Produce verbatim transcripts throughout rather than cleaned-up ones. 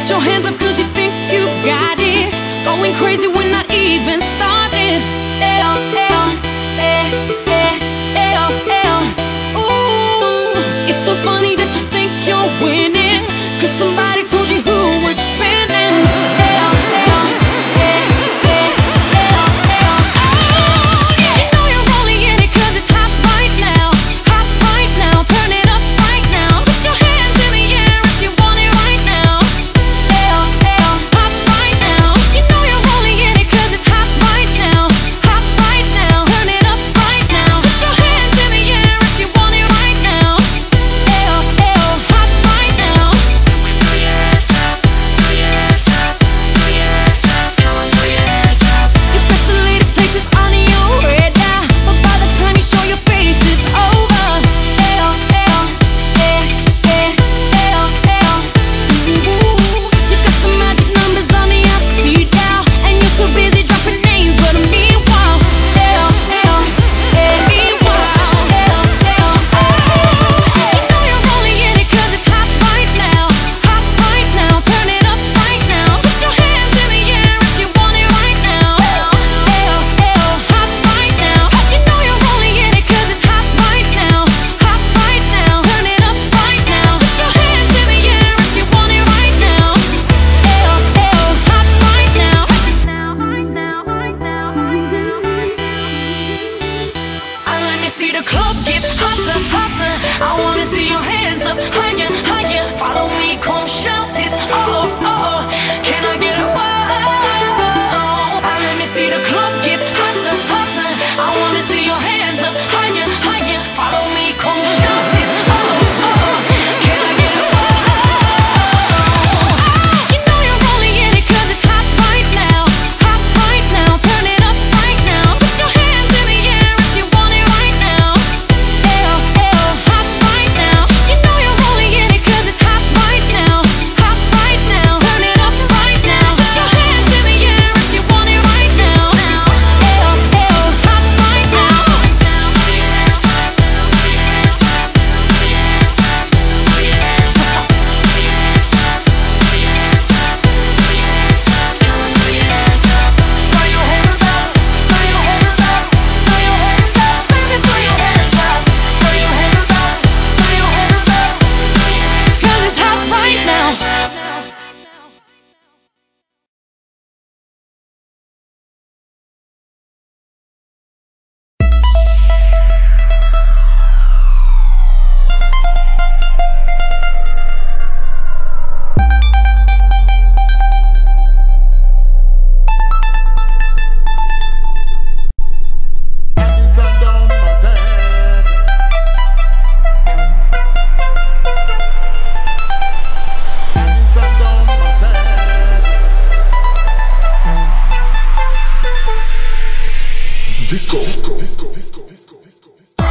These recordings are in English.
Got your hands up cause you think you got it. Going crazy when I even started. L, L, eh, eh, L, L. Ooh, it's so funny that you think you're winning, cause somebody told you who was spinning. L, L, eh, eh, L, L. Oh, yeah. You know you're only in it cause it's hot right now. Hot right now, turn it up right now. Put your hands in the air if you want it right now. L, L, hot right now. You know you're only in it cause it's hot right now. Hot right now, turn it up right now. Put your hands in the air if you want it right now. L, L, hot right now. Throw your hands up, throw your hands up, throw your hands up, come on, throw your hands up. You got the latest places on your radar, but by the time you show your face, it's over. L, L, eh, eh, L, L. Ooh, you got the magic numbers on your speed dial, and you're so busy dropping names, but meanwhile, L, L, eh, meanwhile, L, L. Oh, you know you're only in it cause it's hot right now. Hot right now, turn it up right now. Put your hands in the air if you want it right now. L, L, hot right now. You know you're only in it cause it's hot right now. Hot right now, turn it up right now. Put your hands in the air if you want it right now. L, L, hot right now. Right now, right now, right now, right now. I let me see the club get hotter, hotter. I wanna see your hands up higher, higher. Follow me, come shout it. Oh, oh, oh. Can I get a wow? I let me see the club get hotter, hotter. I wanna see your hands up higher, higher. Follow me, come shout it. Oh, oh, oh. Can I get a wow? You know you're only in it cause it's hot right now. Hot right now, turn it up right now. Put your hands in the air if you want it right now. L, L, hot right now. You know you're only in it cause it's hot right now. Hot right now, turn it up right now. Put your hands in the air if you want it right now. L, L, hot right now. Throw your hands up, throw your hands up, throw your hands up, throw your hands up, throw your hands up, throw your hands up, throw your hands up, come on, throw your hands up. Throw your hands up, throw your hands up, throw your hands up, baby, throw your hands up. Throw your hands up, throw your hands up, throw your hands up. Cause it's hot right now. Disco, disco, disco, disco, disco, disco, disco.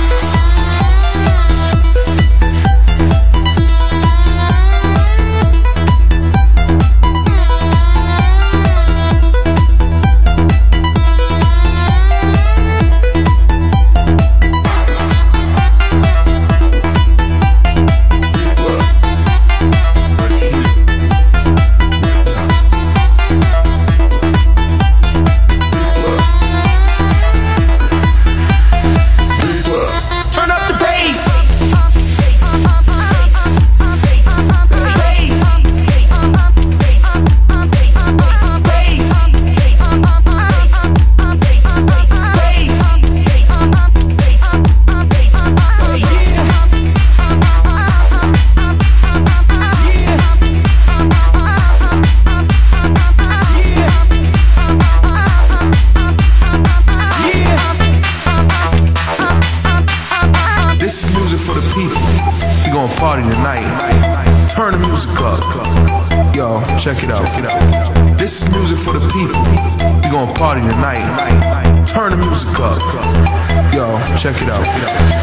Party tonight. Turn the music up. Yo, check it out. This is music for the people. We gon' party tonight. Turn the music up. Yo, check it out.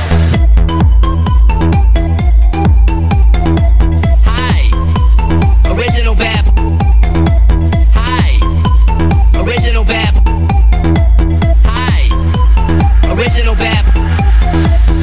Hi, original bap. Hi, original bap. Hi, original bap.